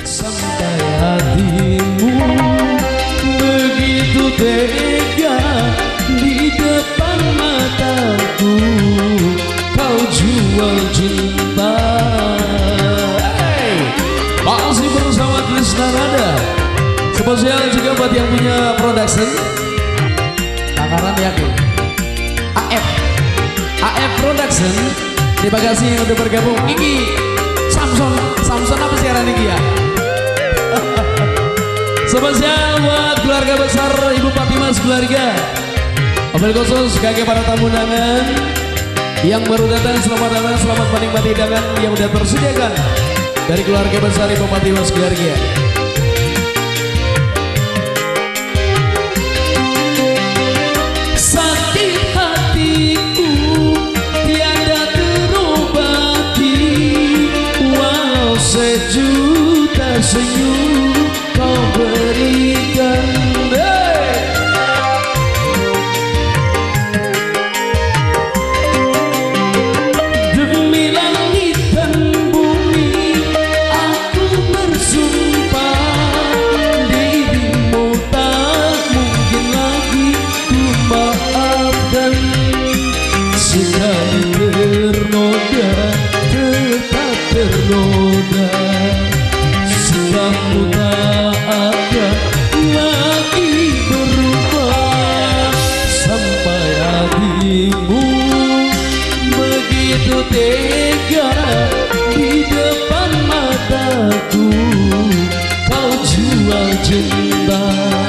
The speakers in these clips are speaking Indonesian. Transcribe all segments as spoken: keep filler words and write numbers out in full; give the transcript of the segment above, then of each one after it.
Sampai hatimu begitu tega di depan mataku, kau jual cinta. Hey, masih bersama Krisna Nada. Spesial juga buat yang punya production. Takaran yakin A F A F Production. Terima kasih yang udah bergabung. Ini Samson Samson apa siaran ini ya? Spesial buat keluarga besar Ibu Patimas keluarga. Mobil khusus kaki para tamu undangan yang baru datang, selamat datang, selamat menikmati hidangan yang sudah tersediakan dari keluarga besar Ibu Patimas keluarga. Sakit hatiku tiada terobati, walau sejuta senyum kau berikan. Hey! Demi langit dan bumi aku bersumpah, dirimu tak mungkin lagi ku maafkan. Sekali ternoda tetap ternoda, sebabmu tak akan lagi berubah. Sampai hatimu begitu tega di depan mataku, kau jual cinta.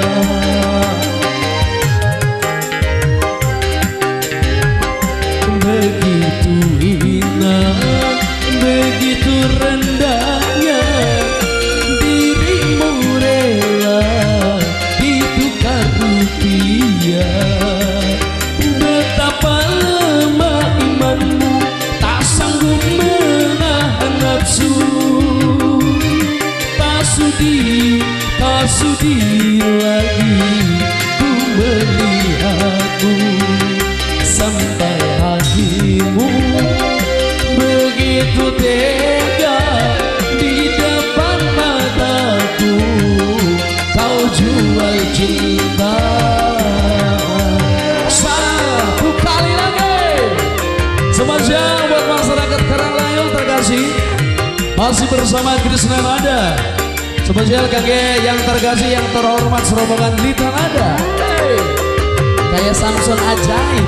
Begitu hina, begitu rendahnya dirimu rela ditukar rupiah. Betapa lemah imanmu, tak sanggup menahan nafsu. Tak sudi, tak sudi lagi ku melihatmu. Sampai hatimu begitu tega di depan mataku, kau jual cinta. Satu kali lagi spesial buat masyarakat Karanglayung terkasih, masih bersama Krisna Nada. Spesial kangge yang terkasih yang terhormat serombongan Lita Nada. Hey, kayak Samson ajaib.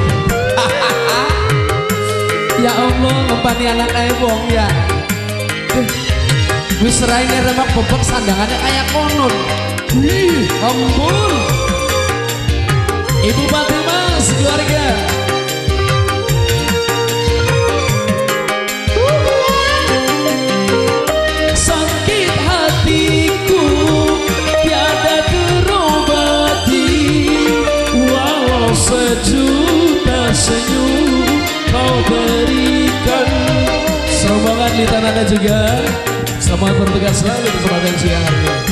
Ya Allah, ngempani anak ebong ya. Wis raine remak bobok sandangannya kayak konon. Wih, ampun. Ibu Patimas keluarga. Sakit hatiku tiada terobati, walau sejuta senyum kau berikan. Serombongan Lita Nada juga selamat bertugas selalu di kesempatan siang hari ini.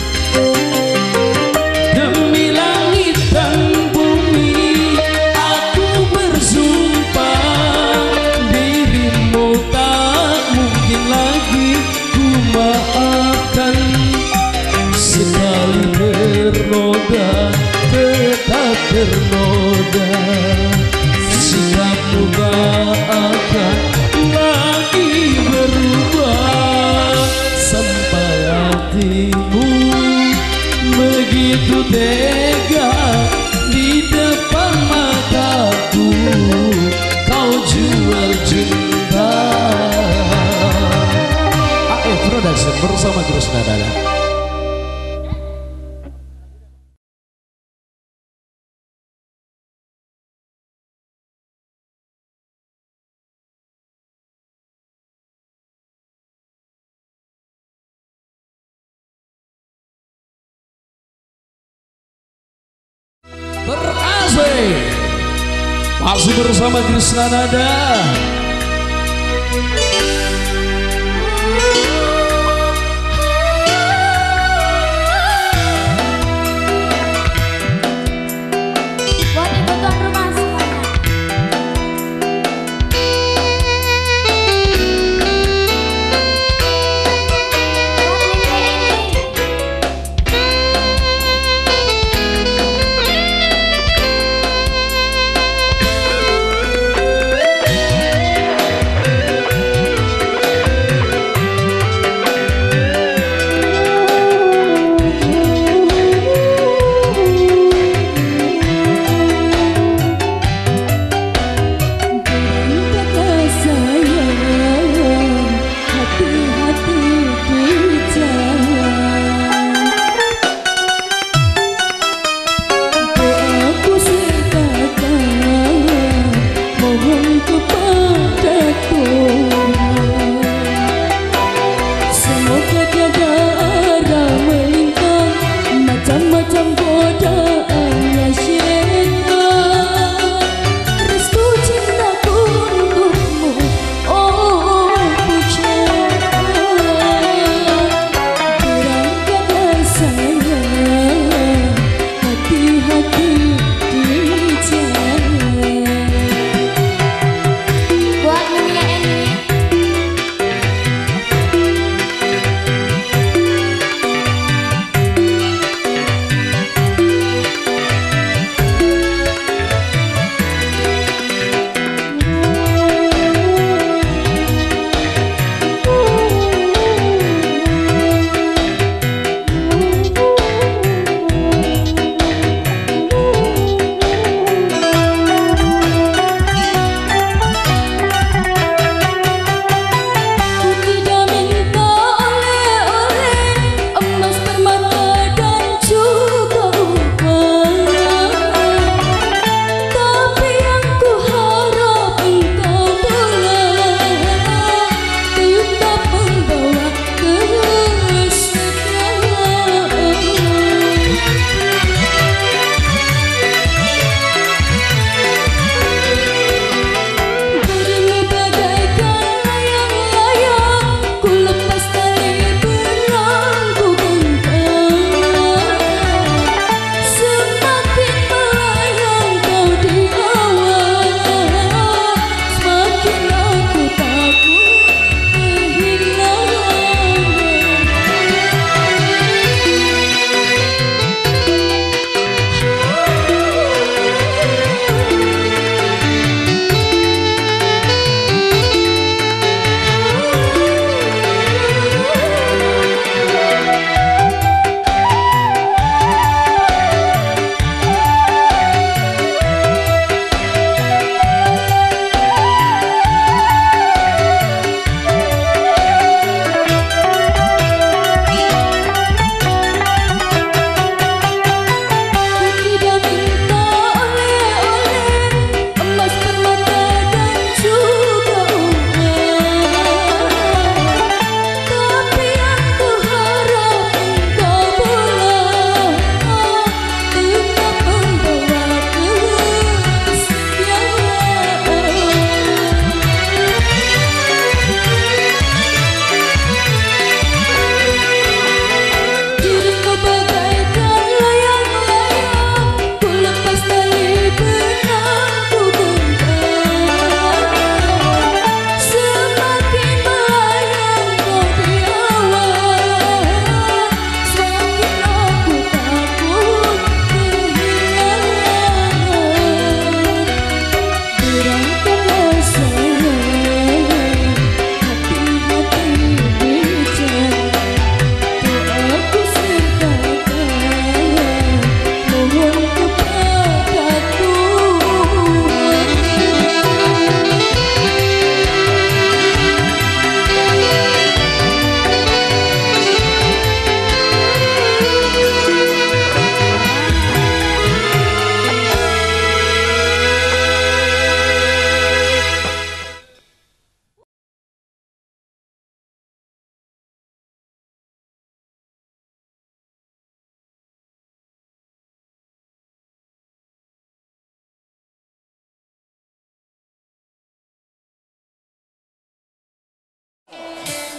Demi langit dan bumi aku bersumpah, dirimu tak mungkin lagi ku maafkan. Sekali ternoda tetap ternoda, sikapmu tak akan lagi berubah. Sampai hatimu begitu tega di depan mataku, kau jual cinta. A F Production bersama Krisna Nada. Terkasih masih bersama Krisna Nada. Buat ibu tuan rumah semuanya. Buat ini ini.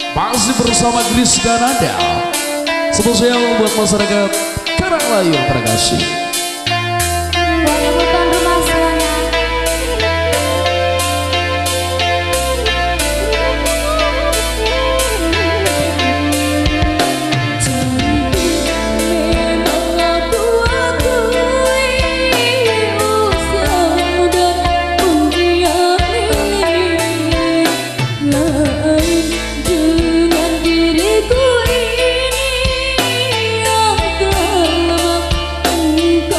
Masih bersama Chris Kanada. Spesial buat masyarakat Karanglayung terkasih. Buat ibu tuan rumah semuanya. Dengan diriku ini yang terlemah.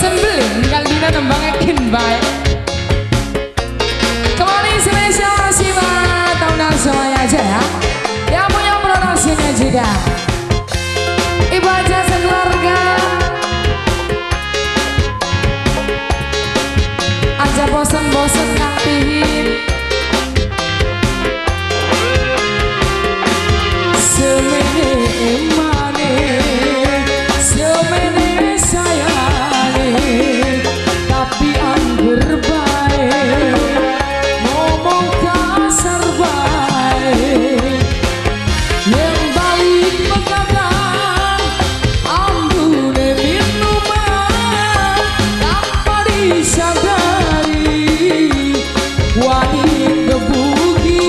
bosen beling kali dina nembangakin baik. Kembali spesial masih buat tahunan semuanya aja ya. Yang punya produksinya juga Ibu aja sekeluarga. Aja bosen-bosen ngantiin semene emane, semene sayane, tapi anggur bae, ngomong kasar bae, yang balik begadang, ambune minuman, tanpa disadari, wani kebuki.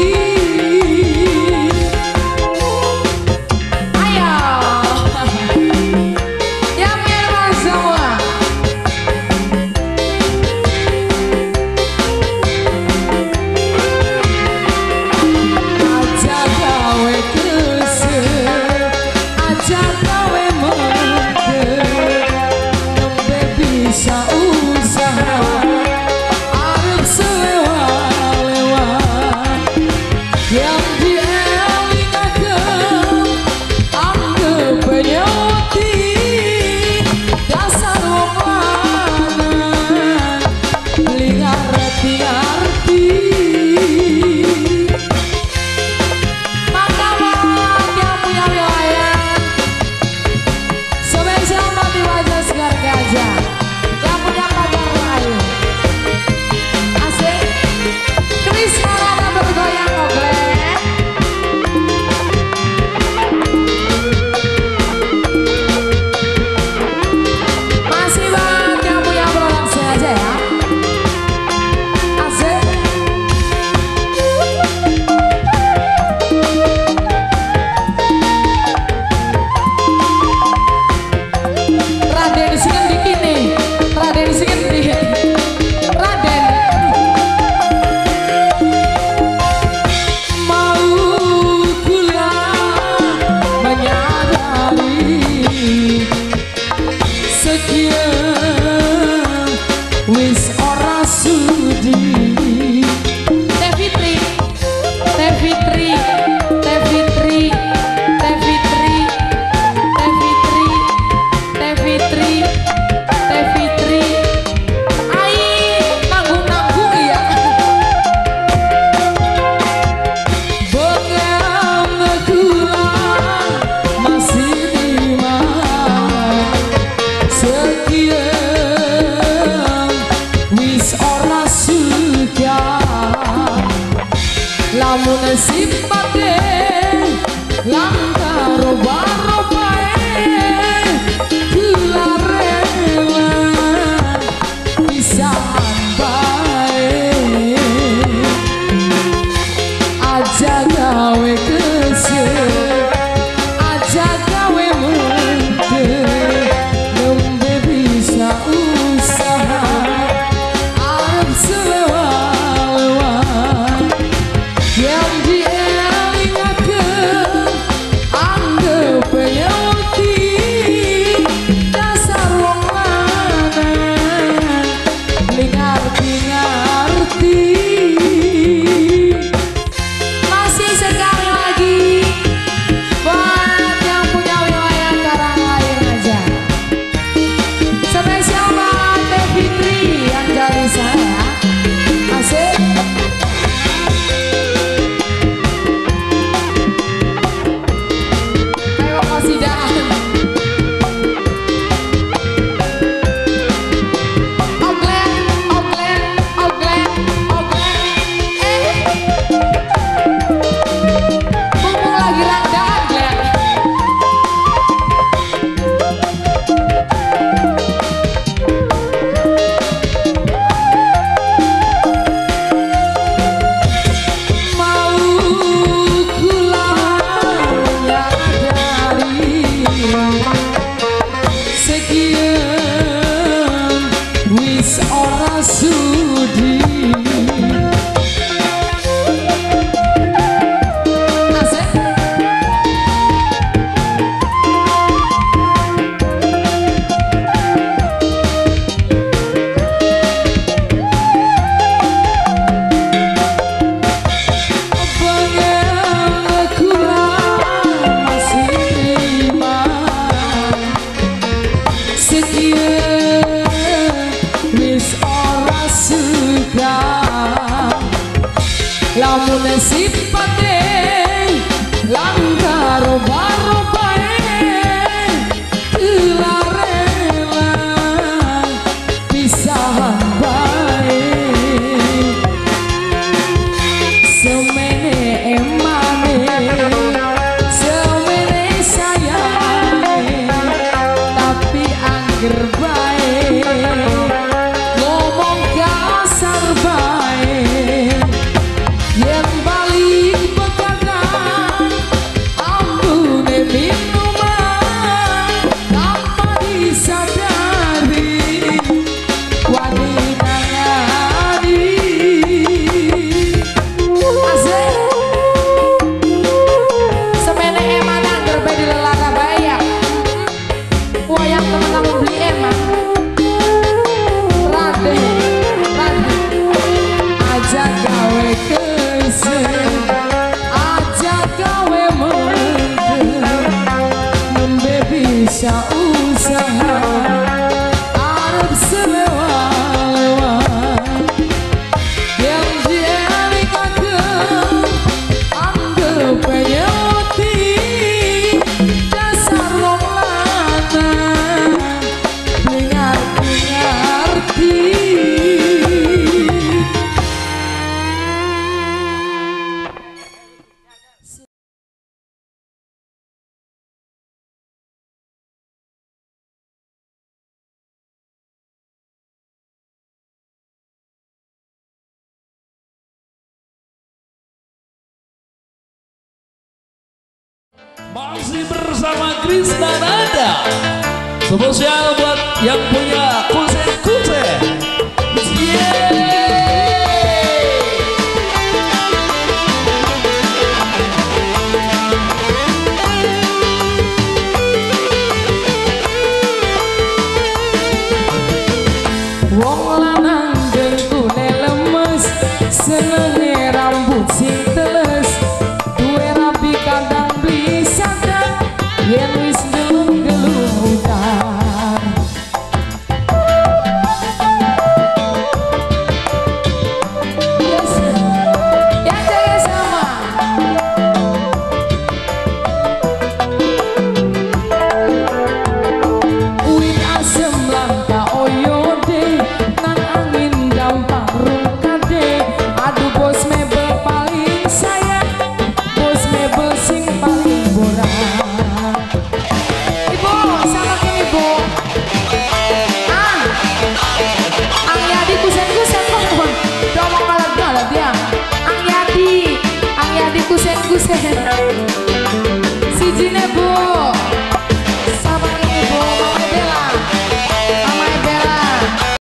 Wis ora sudi Teh Fitri, Teh Fitri, Teh Fitri, Teh Fitri, Teh Fitri, Teh Fitri, Teh Fitri. Ai nanggung-nanggung ya. Bengam kurang masih di mana sekian lamun simpate langkah roba-robae gula rela pisan bae aja gawe kesel aja gawe mungkin nembe bisa usaha arep selewa yang dielingakeun lamun sipate langgar barobae ilarela pisahan bae semene emane semene sayang tapi angger bae ngomong kasar bae yen balik begadang ambune minuman tanpa disadari wani nangani asik semene eman angger bae dilelara bae ya wayang temen-temen beli eman rade rade aja gawe kesel aja gawe mendem nembe bisa usaha arep selewa-lewa yang dialikakeun anggap penyuti dasar wong lanang ngerti-ngerti. Masih bersama Krisna Nada. Spesial buat yang punya kusen-kusen. Wong lanang dengkule lemes senenge rambut sing teles duwe rapi kadang beli sadar yen wis gelung-gelung udan yes ya jaga sama uin asem langka oyode nang angin gampang rungkade aduh bos mebel paling sayang bos mebel sing paling borak ibu sama kini ibu ah ang yadi kusen-kusen kok domong galak-galak dia ang yadi ang yadi kusen-kusen si jine bu